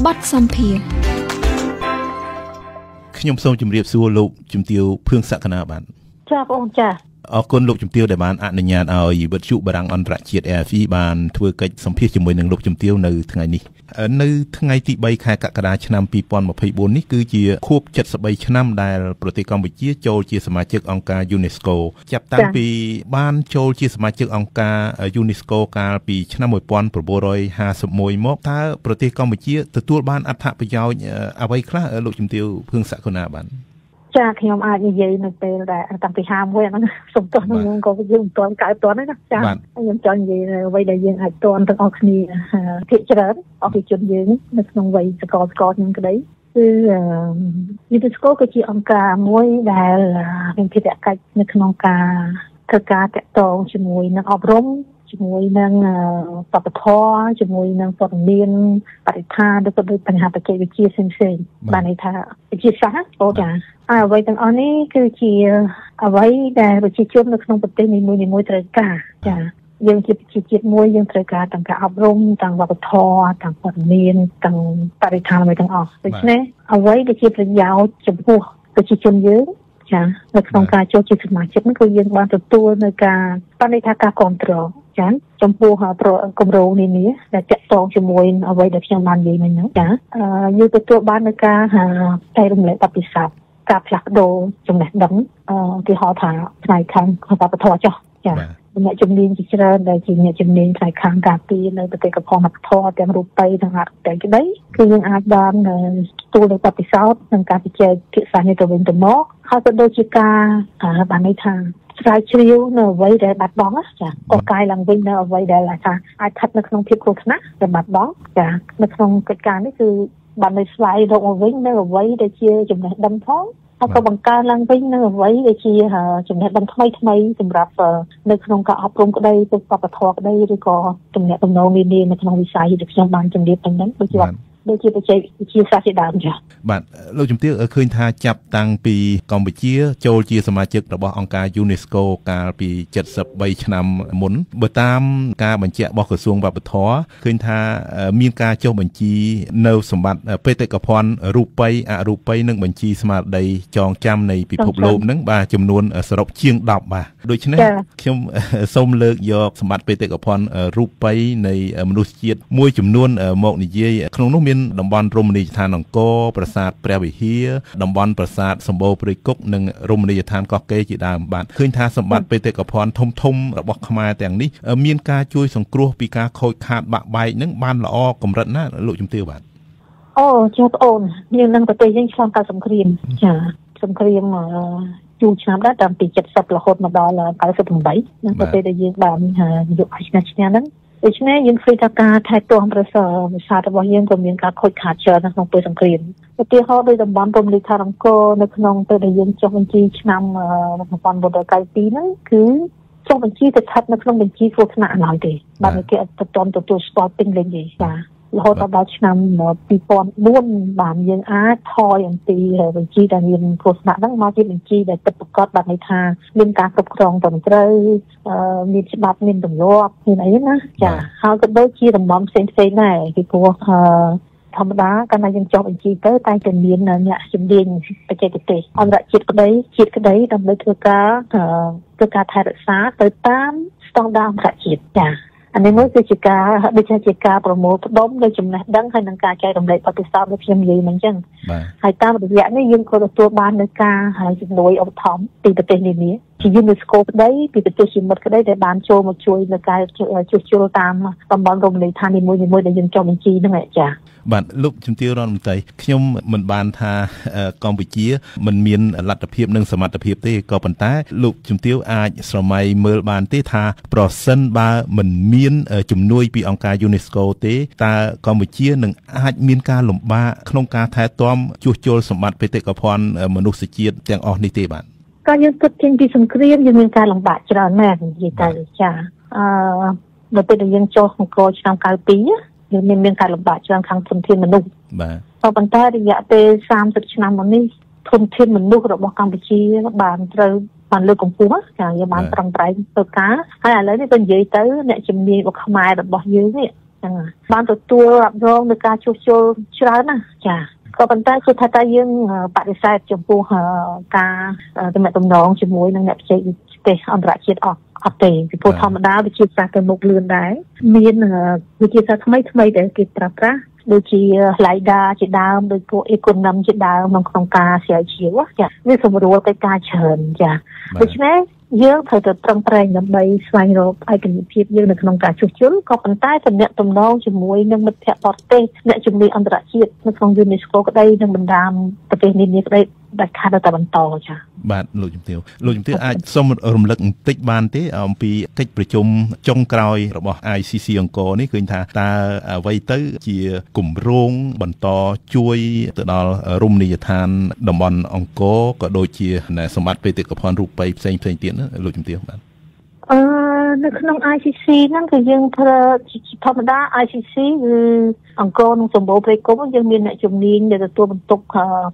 បទសម្ភារខ្ញុំសូមជម្រាបសួរលោកជំទាវភឿងសក្កណាបាទចាបងអូនចាអរគុណលោកជំទាវដែលបានអនុញ្ញាតឲ្យវិទ្យុបារាំងអន្តរជាតិ AFE បានធ្វើកិច្ចសម្ភាសជាមួយនឹងលោកជំទាវនៅថ្ងៃនេះនៅថ្ងៃទី3ខែកក្កដាឆ្នាំ2024នេះគឺជាខួប73ឆ្នាំដែលប្រទេសកម្ពុជាចូលជាសមាជិកអង្គការ UNESCO ចាប់តាំងពីបានចូលជាសមាជិកអង្គការ UNESCO កាលពីឆ្នាំ1951មកតើប្រទេសកម្ពុជាទទួលបានអត្ថប្រយោជន៍អ្វីខ្លះលោកជំទាវភឿងសក្កណាបាទចាខ្ញុំអាចនិយាយនៅពេលដែលតាំងពី51ហ្នឹងសុំទោសខ្ញុំក៏យើងមិនទាន់កើតទាន់ទេណាចាខ្ញុំចង់និយាយអ្វីដែលយើងអាចទាន់ទាំងអស់គ្នាភាគច្រើនអស់ពីជនយើងនៅក្នុងវ័យសកលខ្ញុំក្តីគឺ UNESCO គឺជាអង្គការមួយដែលមានភារកិច្ចនៅក្នុងការធ្វើការតាក់ទងជាមួយនឹងអប់រំជាមួយនឹងបព្វធម៌ជាមួយនឹងព័ត៌មានបរិស្ថានឬក៏ដូចបញ្ហាបច្ចេកវិទ្យាផ្សេងៗបានន័យថាវិទ្យាសាស្ត្រអូចាហើយអ្វីទាំងអស់នេះគឺជាអ្វីដែលប្រជាជននៅក្នុងប្រទេសនីមួយៗត្រូវការចាយើងជាប្រជាជាតិមួយយើងត្រូវការទាំងការអប់រំទាំងវប្បធម៌ទាំងព័ត៌មានទាំងបរិស្ថានអ្វីទាំងអស់ដូច្នេះអ្វីដែលជាប្រយោជន៍ចំពោះប្រជាជនយើងចានៅក្នុងការចូលជាសមាជិកនេះគឺយើងបានទទួលនៅការបានន័យថាការគ្រប់គ្រងចាចំពោះគម្រោងនានាដែលតាក់ទងជាមួយអ្វីដែលខ្ញុំបាននិយាយមិញហ្នឹងចាយើងទទួលបាននៅការចែករំលែកបទពិសោធន៍ការផ្លាស់ប្ដូរចំណេះដឹងគេហៅថាផ្នែកខាងវប្បធម៌ចុះចាអ្នកជំនាញជាច្រើនដែលជាអ្នកជំនាញផ្នែកខាងការពារនៅប្រទេសកំពង់វប្បធម៌ទាំងរូបិយទាំងអតីតក្តីគឺយើងអាចបានទទួលនៅបទពិសោធន៍និងការពិចារណាភាសានេះទៅវិញទៅមកហើយក៏ដូចជាការបានន័យថាស្រាវជ្រាវនៅអ្វីដែលបាត់បង់ចាកកាយឡើងវិញនៅអ្វីដែលថាអាចស្ថិតនៅក្នុងភាពគ្រោះថ្នាក់ដែលបាត់បង់ចានៅក្នុងកិច្ចការនេះគឺបាននៅស្វែងរកមកវិញនៅអ្វីដែលជាចំណេះដឹងផងហើយក៏បង្កើនឡើងវិញនៅអ្វីដែលជាចំណេះដឹងថ្មីសម្រាប់នៅក្នុងការអប់រំក្តីទៅវប្បធម៌ក្តីឬក៏ទំនាក់ទំនងនានានៅក្នុងវិស័យដែលខ្ញុំបានជម្រាបទៅហ្នឹងដូចជាបច្ចេកវិទ្យាសាស្ត្រជាដើមចា៎បាទលោកជំទាវឃើញថាចាប់តាំងពីកម្ពុជាចូលជាសមាជិករបស់អង្គការ UNESCO កាលពី73ឆ្នាំមុនបើតាមការបញ្ជាក់របស់ក្រសួងវប្បធម៌ឃើញថាមានការចុះបញ្ជីនៅសម្បត្តិបេតិកភណ្ឌរូបិយអរូបិយនិងបញ្ជីស្មារតីចងចាំនៃពិភពលោកហ្នឹងបាទចំនួនសរុបជាង10បាទដូច្នេះខ្ញុំសូមលើកយកសម្បត្តិបេតិកភណ្ឌរូបិយនៃមនុស្សជាតិមួយចំនួនមកនិយាយក្នុងនោះមានតំបន់រមណីយដ្ឋានអង្គរប្រាសាទព្រះវិហារតំបន់ប្រាសាទសម្បូរព្រៃគុកនិងរមណីយដ្ឋានកោះកេរជាដើមបាទឃើញថាសម្បត្តិបេតិកភណ្ឌធំរបស់ខ្មែរទាំងនេះមានការជួយសង្គ្រោះពីការខូចខាតបាក់បែកនឹងបានល្អកម្រិតណាលោកជំទាវបាទអូចាបងអូនយើងនឹងប្រទេសយើងឆ្លងកាត់សង្គ្រាមចាសង្គ្រាមយូរឆ្នាំដែរតាំងពី70រហូតមកដល់98នៅប្រទេសដែលយើងបានយកឲ្យឈ្នះហ្នឹងដូច្នេះយើងឃើញថាការថែទាំប្រាសាទរបស់យើងក៏មានការខូចខាតច្រើននៅក្នុងពេលសង្គ្រាមឧទាហរណ៍ដោយតំបន់រមណីយដ្ឋានអង្គរនៅក្នុងពេលដែលយើងចុះបញ្ជីឆ្នាំ1992ហ្នឹងគឺចុះបញ្ជីទៅស្ថិតនៅក្នុងបញ្ជីគ្រោះថ្នាក់ឡើយទេបាទគេអត់ទទួលស្គាល់ពេញលេញទេចារហូតដល់ឆ្នាំ2004បានយើងអាចថយអំពីបញ្ជីដែលមានគ្រោះថ្នាក់ហ្នឹងមកជាបញ្ជីដែលពិតប្រាកដបានន័យថាមានការគ្រប់គ្រងត្រឹមត្រូវមានច្បាប់មានទម្លាប់មានអីណាចាហើយក៏ដូចជាតំបន់ផ្សេងៗដែរពីព្រោះធម្មតាកាលណាយើងចុះបញ្ជីទៅតែតែមានអ្នកជំនាញបច្ចេកទេសអន្តរជាតិក្តីជាតិក្តីដើម្បីធ្វើការថែរក្សាទៅតាមស្តង់ដារអន្តរជាតិចាអានេះមួយគឺជាការដូចជាការប្រមូលផ្ដុំនៃចំណេះដឹងហើយនឹងការចែករំលែកបទពិសោធន៍ដូចខ្ញុំនិយាយមិញអញ្ចឹងហើយតាមរយៈនេះយើងក៏ទទួលបាននៅការជំនួយឧបត្ថម្ភពីប្រទេសនានាជា UNESCO ក្តីពីប្រទេសជាមិត្តក្តីដែលបានចូលមកជួយនៅការជួសជុលតាមតំបន់រមណីយដ្ឋាននីមួយៗដែលយើងចុះបញ្ជីហ្នឹងចា៎បាទលោកជំទាវរដ្ឋមន្ត្រីខ្ញុំមិនបានថាកម្ពុជាមិនមានលទ្ធភាពនិងសមត្ថភាពទេក៏ប៉ុន្តែលោកជំទាវអាចស្រមៃមើលបានទេថាប្រសិនបើមិនមានជំនួយពីអង្គការ UNESCO ទេតើកម្ពុជានឹងអាចមានការលំបាកក្នុងការថែទាំជួសជុលសម្បត្តិបេតិកភណ្ឌមនុស្សជាតិទាំងអស់នេះទេបាទក៏យើងគិតចេញពីសង្គ្រាមយើងមានការលំបាកច្រើនណាស់និយាយទៅចានៅពេលដែលយើងចុះអង្គរឆ្នាំ92យើងមានការលំបាកច្រើនខាងធនធានមនុស្សបាទប៉ុន្តែរយៈពេល30ឆ្នាំមកនេះធនធានមនុស្សរបស់កម្ពុជាបានលើកកម្ពស់ចាយើងបានប្រឹងប្រែងធ្វើការហើយឥឡូវនេះបើនិយាយទៅអ្នកជំនាញរបស់ខ្មែររបស់យើងនេះបានទទួលរំលងនៃការជួសជុលច្រើនណាចាក៏ប៉ុន្តែគឺថាតែយើងបដិសេធចំពោះការទំនាក់ទំនងជាមួយនឹងអ្នកបច្ចេកទេសអន្តរជាតិអត់ទេពីព្រោះធម្មតាវិទ្យាសាស្ត្រទៅមុខលឿនដែរមានវិទ្យាសាស្ត្រថ្មីដែលគេប្រើប្រាស់ដូចជា LiDAR ជាដើមដូចពួក Econom ជាដើមក្នុងការស្រាវជ្រាវចាវាសម្រួលកិច្ចការច្រើនចាដូច្នេះយើងត្រូវតែប្រឹងប្រែងដើម្បីស្វែងរកឯករាជ្យភាពយើងនៅក្នុងការជួសជុលក៏ប៉ុន្តែទំនាក់ទំនងជាមួយនឹងមិត្តភ័ក្តិបរទេសអ្នកជំនាញអន្តរជាតិនៅក្នុង UNESCO ក្តីនិងបណ្ដាប្រទេសនានាក្តីដែលខាត់ទៅបន្តចា៎បាទលោកជំទាវអាចសូមរំលឹកបន្តិចបានទេអំពីកិច្ចប្រជុំចុងក្រោយរបស់ ICC អង្គរនេះឃើញថាតើអ្វីទៅជាគម្រោងបន្តជួយទៅដល់រមណីយដ្ឋានតំបន់អង្គរក៏ដូចជាសម្បត្តិបេតិកភណ្ឌរូបីផ្សេងទៀតណាលោកជំទាវបាទនៅក្នុង ICC ហ្នឹងគឺយើងធ្វើធម្មតា ICC គឺអង្គរនិងសម្បូរព្រៃគុកយើងមានអ្នកជំនាញដែលទទួលបន្ទុក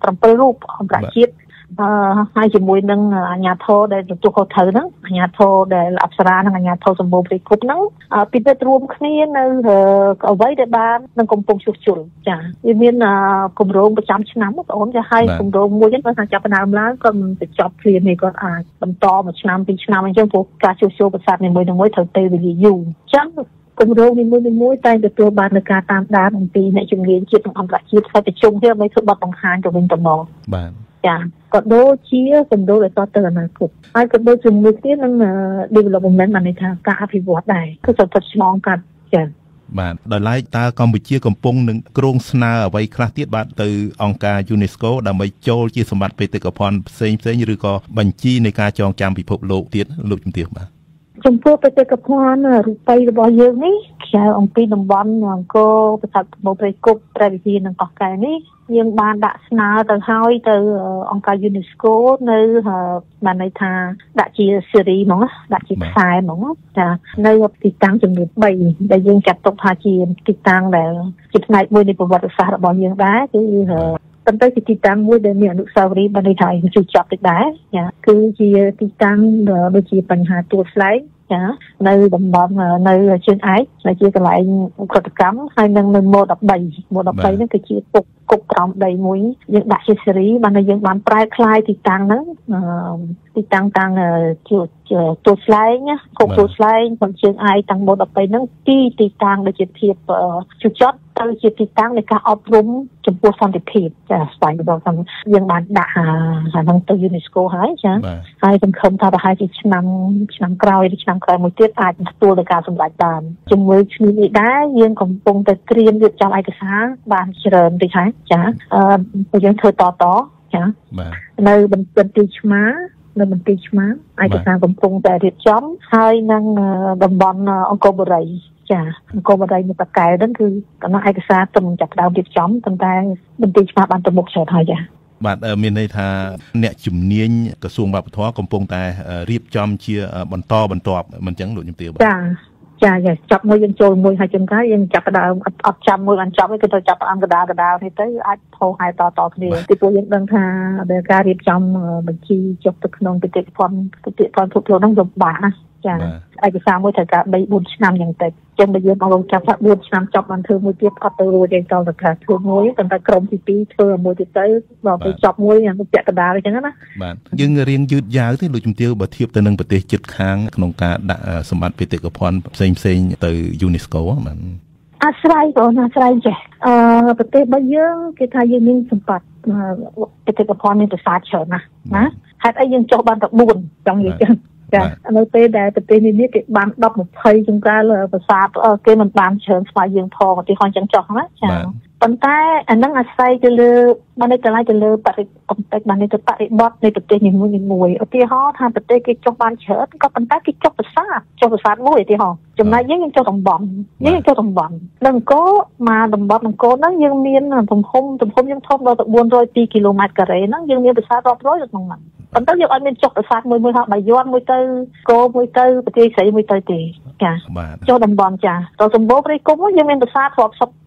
7រូបអន្តរជាតិហើយជាមួយនឹងអាជ្ញាធរដែលទទួលខុសត្រូវហ្នឹងអាជ្ញាធរដែលអប្សរានិងអាជ្ញាធរសម្បូរព្រៃគុកហ្នឹងពិនិត្យរួមគ្នានៅអ្វីដែលបាននឹងកំពុងជួសជុលចាវាមានគម្រោងប្រចាំឆ្នាំបងប្អូនចាហើយគម្រោងមួយហ្នឹងគាត់ថាចាប់ផ្ដើមឡើងក៏មិនបញ្ចប់ព្រាមទេគាត់អាចបន្តមួយឆ្នាំពីរឆ្នាំអញ្ចឹងព្រោះការជួសជុលប្រាសាទនីមួយៗត្រូវពេលវេលាយូរអញ្ចឹងគម្រោងនីមួយៗតែទទួលបាននឹងការតាមដានអំពីអ្នកជំនាញជាតិនិងអន្តរជាតិហើយប្រជុំគ្នាដើម្បីធ្វើបទបង្ហាញទៅវិញទៅមកបាទចាក៏ដូចជាសម្ដៅឲ្យតទៅអនាគតហើយក៏ដូចជាមួយគ្នានឹង development បានន័យថាការអភិវឌ្ឍដែរគឺសន្តិឆ្លងកាត់ចាបាទដោយឡែកតើកម្ពុជាកំពុងនឹងគ្រោងស្នើអ្វីខ្លះទៀតបាទទៅអង្គការ UNESCO ដើម្បីចូលជាសម្បត្តិបេតិកភណ្ឌផ្សេងឬក៏បញ្ជីនៃការចងចាំពិភពលោកទៀតលោកជំទាវបាទចំពោះបេតិកភណ្ឌរូបីរបស់យើងនេះខ្សែអំពីតំបន់អង្គរប្រាសាទសំបូរព្រៃគុកព្រះវិហារនិងកោះកែវនេះយើងបានដាក់ស្នើទៅហើយទៅអង្គការ UNESCO នៅបានន័យថាដាក់ជាស៊េរីហ្មងដាក់ជាខ្សែហ្មងចានៅទីតាំងចំនួន3ដែលយើងចាត់ទុកថាជាទីតាំងដែលជាផ្នែកមួយនៃប្រវត្តិសាស្ត្ររបស់យើងដែរគឺប៉ុន្តែជាទីតាំងមួយដែលមានអនុស្សាវរីយ៍បានន័យថាជួយចាប់តិចដែរចាគឺជាទីតាំងដូចជាបញ្ហាទួលស្លែងចានៅតំបន់នៅជើងឯកដែលជាកន្លែងក្រតកម្មហើយនឹងនៅម៉ូ13ហ្នឹងគឺជាគុកក្រោមដីមួយយើងដាក់ជាស៊េរីបានយើងបានប្រែក្លាយទីតាំងហ្នឹងទីតាំងជាទួលស្លែងគុកទួលស្លែងផងជើងឯកតាំងម៉ូ13ហ្នឹងទីតាំងដែលជាភាពជូរចត់ទៅជាទីតាំងនៃការអប់រំចំពោះសន្តិភាពចាស្វែងរកថាយើងបានដាក់ហ្នឹងទៅ UNESCO ហើយចាហើយសង្ឃឹមថាប្រហែលជាឆ្នាំក្រោយឬឆ្នាំក្រោយមួយទៀតអាចទទួលទៅការសម្រេចបានជាមួយគ្នានេះដែរយើងកំពុងតែត្រៀមរៀបចំឯកសារបានច្រើនតិចហើយចាពួកយើងធ្វើតចានៅបន្ទាយឆ្មាឯកសារកំពុងតែរៀបចំហើយនឹងតំបន់អង្គរបុរីចាអង្គរបុរីនៅតាកែវហ្នឹងគឺកំណត់ឯកសារទំចាប់ដើមរៀបចំប៉ុន្តែបន្ទាយឆ្មាបានទៅមុខច្រើនហើយចាបាទមានន័យថាអ្នកជំនាញក្រសួងវប្បធម៌កំពុងតែរៀបចំជាបន្តបន្ទាប់មិនអញ្ចឹងលោកជំទាវបាទចាចាប់មួយយើងចូលមួយហើយចំការយើងចាប់ដើមអត់ចាំមួយបានចាប់ទេគឺទៅចាប់អង្គកដានេះទៅអាចថោហើយតគ្នាពីព្រោះយើងដឹងថាដែលការរៀបចំបញ្ជីចុះទៅក្នុងបេតិកភណ្ឌគ្រប់គ្រងហ្នឹងលំបាកណាចាឯកសារមួយត្រូវការ 3-4 ឆ្នាំយ៉ាងតិចចឹងបើយើងមកចាប់ថា4ឆ្នាំចប់បានធ្វើមួយទៀតអត់ទៅរួចទេតទៅថាធ្វើមួយប៉ុន្តែក្រុមទី2ធ្វើមួយទៀតទៅដល់ទៅចប់មួយអាពាក់កណ្ដាលអញ្ចឹងណាបាទយើងរៀងយឺតយ៉ាវទេលោកជំទាវបើធៀបទៅនឹងប្រទេសជិតខាងក្នុងការដាក់សម្បត្តិបេតិកភណ្ឌផ្សេងទៅ UNESCO បាទអាស្រ័យចេះប្រទេសរបស់យើងគេថាយើងមានសម្បត្តិបេតិកភណ្ឌមានប្រាសាទច្រើនណាហេតុអីយើងចុះបានតែ4ចង់និយាយចឹងចានៅពេលដែលប្រទេសនេះគេបាន10-20ចង្ការប្រាសាទគេមិនបានច្រើនស្មើយើងផងឧទាហរណ៍ចឹងចុះណាចាប៉ុន្តែអានឹងអាស្រ័យទៅលើបានទៅកន្លែងទៅលើបរិបទបានទៅបរិបទនៃប្រទេសនីមួយឧទាហរណ៍ថាប្រទេសគេចុះបានច្រើនក៏ប៉ុន្តែគេចុះប្រាសាទមួយឧទាហរណ៍ចំណែកយើងចុះតំបន់នៅអង្គរមកតំបន់អង្គរហ្នឹងយើងមានទំហំយើងធំដល់ទៅ402គីឡូម៉ែត្រការ៉េហ្នឹងយើងមានប្រាសាទរាប់រយនៅក្នុងហ្នឹងប៉ុន្តែយើងអត់មានចុះប្រាសាទមួយថាបាយ័នមួយទៅគោមួយទៅប្រទេសស្រីមួយទៅទេចាចុះតំបន់ចាទៅសម្បូរព្រៃគុកយើងមានប្រាសាទរាប់សិប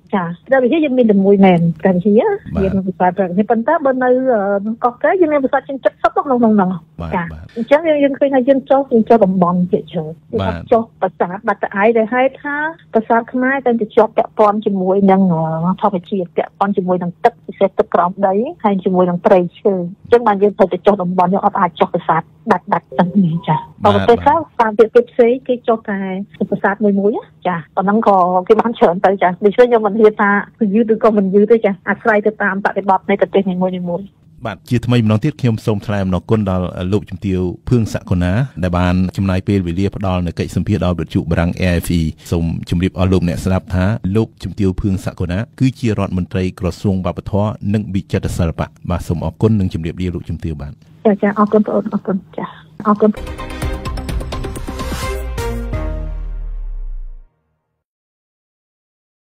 ចាដល់វិជាយើងមានតែមួយមែនតែវិជាយើងវិស័យប្រកនេះប៉ុន្តែបើនៅកោះកែយើងមានវិស័យជាង70ក្នុងហ្នឹងចាអញ្ចឹងយើងឃើញថាយើងចុះតំបន់ជាច្រើនយើងចុះប្រាសាទបាត់តឯដែលហេតុថាប្រាសាទខ្មែរតែទៅជាប់ពាក់ព័ន្ធជាមួយនឹងធម្មជាតិពាក់ព័ន្ធជាមួយនឹងទឹកពិសេសទឹកក្រោមដីហើយជាមួយនឹងព្រៃឈើអញ្ចឹងបានយើងត្រូវទៅចុះតំបន់យើងអត់អាចចុះប្រាសាទដាច់ទាំងនេះចាបើប្រទេសខ្លះតាមទៀតផ្សេងគេចុះតែប្រាសាទមួយចាប៉ុណ្ណឹងក៏គេបានច្រើនទៅចាដូច្នេះខ្ញុំមិនហ៊ានថាយឺតឬក៏មិនយឺតទេចាអាស្រ័យទៅតាមបរិបទនៃប្រទេសនីមួយៗបាទជាថ្មីម្ដងទៀតខ្ញុំសូមថ្លែងអំណរគុណដល់លោកជំទាវភឿងសក្កុណាដែលបានចំណាយពេលវេលាផ្ដល់នូវកិច្ចសម្ភាសន៍ដល់វិទ្យុបារាំង AFE សូមជម្រាបអស់លោកអ្នកស្ដាប់ថាលោកជំទាវភឿងសក្កុណាគឺជារដ្ឋមន្ត្រីក្រសួងវប្បធម៌និងវិចិត្រសិល្បៈបាទសូមអរគុណនិងជម្រាបលាលោកជំទាវបាទចាអរគុណបងប្អូនអរគុណចាអរគុណ